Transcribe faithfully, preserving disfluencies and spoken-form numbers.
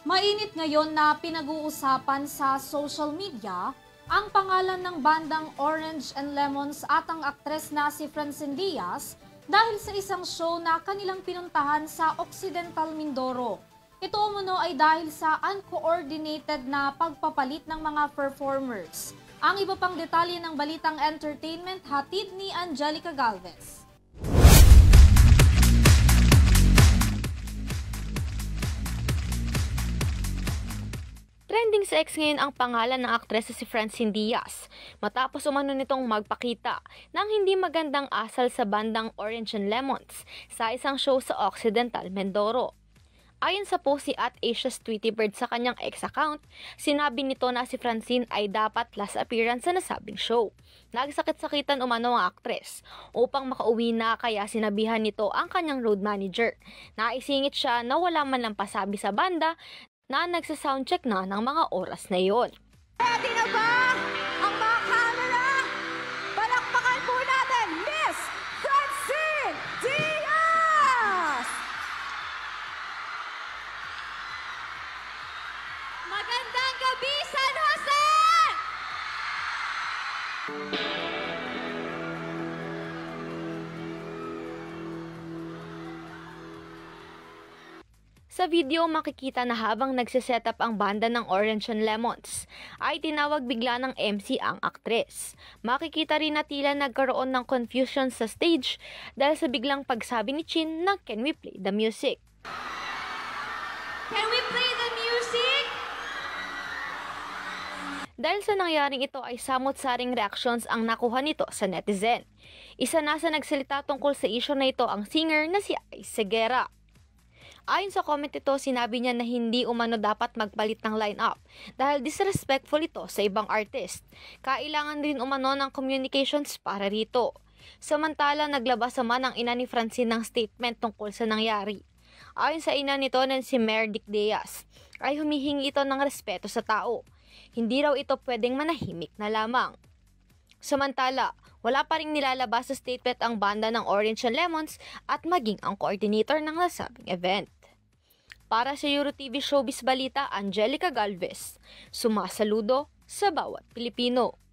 Mainit ngayon na pinag-uusapan sa social media ang pangalan ng bandang Orange and Lemons at ang aktres na si Francine Diaz dahil sa isang show na kanilang pinuntahan sa Occidental Mindoro. Ito umano ay dahil sa uncoordinated na pagpapalit ng mga performers. Ang iba pang detalye ng Balitang Entertainment hatid ni Angelica Galvez. Trending sa X ngayon ang pangalan ng aktres na si Francine Diaz matapos umano nitong magpakita ng hindi magandang asal sa bandang Orange and Lemons sa isang show sa Occidental Mindoro. Ayon sa post si at Asia's Tweety Bird sa kanyang X account, sinabi nito na si Francine ay dapat last appearance sa nasabing show. Nagsakit-sakitan umano ang aktres upang makauwi na kaya sinabihan nito ang kanyang road manager. Naisingit siya na wala man lang pasabi sa banda na nagsa-soundcheck na ng mga oras na iyon. Ready na ba ang mga camera? Palakpakan po natin, Miss Francine Diaz! Magandang gabi, San Jose! Sa video, makikita na habang nagsiset up ang banda ng Orange and Lemons, ay tinawag bigla ng M C ang aktres. Makikita rin na tila nagkaroon ng confusion sa stage dahil sa biglang pagsabi ni Chin na "Can we play the music?" Can we play the music? Dahil sa nangyaring ito ay samot-saring reactions ang nakuha nito sa netizen. Isa na sa nagsalita tungkol sa issue na ito ang singer na si Ice Seguera. Ayon sa comment ito, sinabi niya na hindi umano dapat magpalit ng lineup dahil disrespectful ito sa ibang artist. Kailangan rin umano ng communications para rito. Samantala, naglabas naman ang ina ni Francine ng statement tungkol sa nangyari. Ayon sa ina nito na si Mayor Dick Diaz, ay humihingi ito ng respeto sa tao. Hindi raw ito pwedeng manahimik na lamang. Samantala, wala pa ring nilalabas sa statement ang banda ng Orange and Lemons at maging ang coordinator ng nasabing event. Para sa EuroTV Showbiz Balita, Angelica Galvez, sumasaludo sa bawat Pilipino.